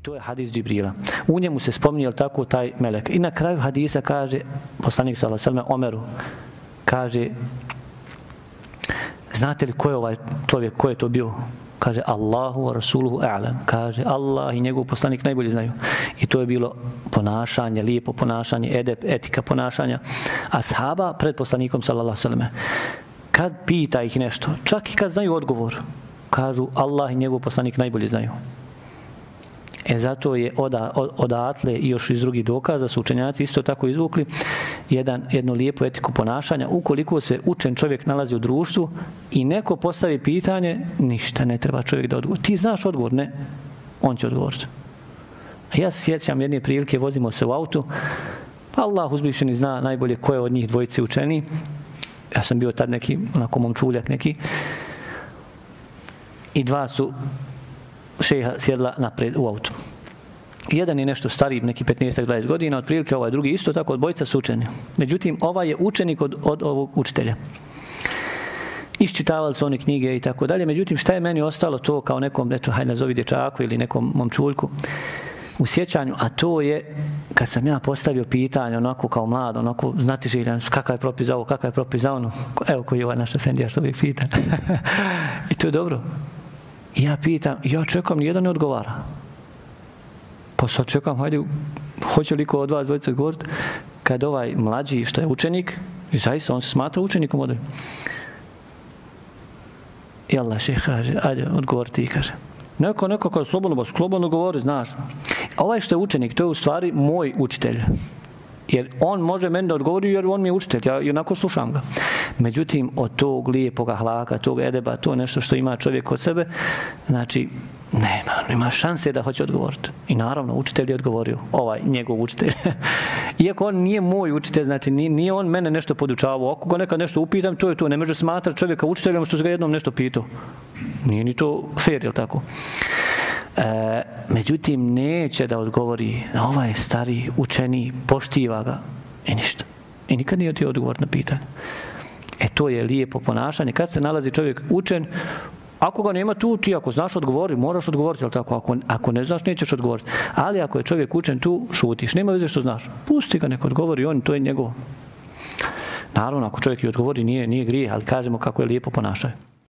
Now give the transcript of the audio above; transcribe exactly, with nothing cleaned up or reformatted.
to je hadis Džibrila. U njemu se spominje, jel tako, taj melek. I na kraju hadisa kaže, poslanik sallallahu alejhi ve sellem Omeru, kaže, znate li ko je ovaj čovjek, ko je to bio? Kaže, Allahu wa rasuluhu a'lam. Kaže, Allah i njegov poslanik najbolje znaju. I to je bilo ponašanje, lijepo ponašanje, edep, etika ponašanja ashaba pred poslanikom sallallahu alejhi ve sellem. Kad pita ih nešto, čak i kad znaju odgovor, kažu, Allah i njegov poslanik najbolje znaju. E zato je oda, odatle i još iz drugih dokaza su učenjaci isto tako izvukli jedan, jednu lijepu etiku ponašanja. Ukoliko se učen čovjek nalazi u društvu i neko postavi pitanje, ništa ne treba čovjek da odgovori. Ti znaš odgovor? Ne. On će odgovoriti. A ja se sjećam jedne prilike, vozimo se u autu, Allah uzvišeni zna najbolje ko je od njih dvojice učeni. Ja sam bio tad neki, onako momčuljak neki, i dva su šeha sjedla napred u autu. Jedan je nešto stariji, neki petnaest do dvadeset godina, otprilike ovaj drugi isto tako, od bojica su učeni. Međutim, ovaj je učenik od, od ovog učitelja. Iščitavali su oni knjige i tako dalje. Međutim, šta je meni ostalo to kao nekom, eto, hajde nazovi dječaku ili nekom momčuljku u sjećanju, a to je kad sam ja postavio pitanje onako kao mlad, onako znatiželjan, kakav je propis za ovo, kakav je propis za ono, evo koji je ovaj naš efendija što uvijek pita. I to je dobro. I ja pitam, ja čekam, nijedan ne odgovara. Pa sad čekam, hajde, hoće li ko od vas dvojica govoriti? Kad ovaj mlađi što je učenik, i zaista on se smatra učenikom od ovih. I Allah šeh kaže, ajde, odgovor ti, kaže. Neko, neko kao slobodno, ba slobodno govori, znaš. Ovaj što je učenik, to je u stvari moj učitelj. Jer on može meni da odgovori jer on mi je učitelj, ja jednako slušam ga. Međutim, od tog lijepog ahlaka, tog edeba, to nešto što ima čovjek od sebe, znači, nema, nema šanse da hoće odgovoriti. I naravno, učitelj je odgovorio, ovaj njegov učitelj. Iako on nije moj učitelj, znači nije on mene nešto podučavao. Ako ga nekad nešto upitam, to je to. Ne može smatrati čovjeka učiteljom što se ga jednom nešto pitao. Nije ni to fair, jel tako? E, međutim, neće da odgovori, ovaj stari učeni, poštiva ga i ništa. I nikad nije ti odgovor na pitanje. E, to je lijepo ponašanje. Kad se nalazi čovjek učen, ako ga nema tu, ti ako znaš odgovori, moraš odgovoriti, jel tako? Ako, ako ne znaš, nećeš odgovoriti. Ali ako je čovjek učen tu, šutiš. Nema veze što znaš. Pusti ga, neko odgovori, on, to je njegovo. Naravno, ako čovjek i odgovori, nije, nije grije, ali kažemo kako je lijepo ponašanje.